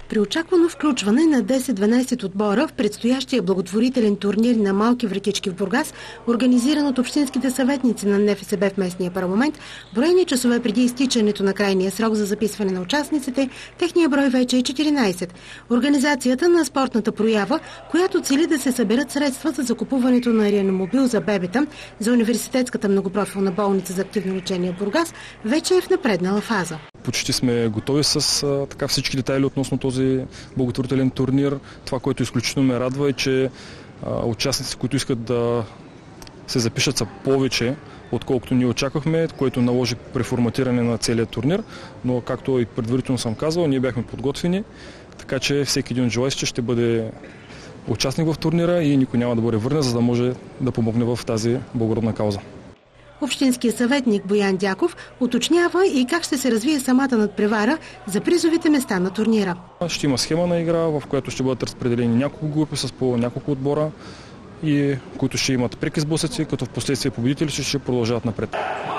При очаквано включване на 10-12 отбора в предстоящия благотворителен турнир на малки вратички в Бургас, организиран от общинските съветници на НФСБ в местния парламент, броени часове преди изтичането на крайния срок за записване на участниците, техния брой вече е 14. Организацията на спортната проява, която цели да се съберат средства за закупуването на реанимобил за бебета за университетската многопрофилна болница за активно лечение в Бургас, вече е в напреднала фаза. Почти сме готови с всички детайли относно този благотворителен турнир. Това, което изключително ме радва, е, че участници, които искат да се запишат, са повече, отколкото ние очаквахме, което наложи преформатиране на целият турнир. Но, както и предварително съм казал, ние бяхме подготвени, така че всеки един от желаещите ще бъде участник в турнира и никой няма да бъде върнен, за да може да помогне в тази благородна кауза. Общинският съветник Боян Дяков уточнява и как ще се развие самата надпревара за призовите места на турнира. Ще има схема на игра, в която ще бъдат разпределени няколко групи с по няколко отбора, и които ще имат преки сблъсъци, като в последствие победителите ще продължават напред.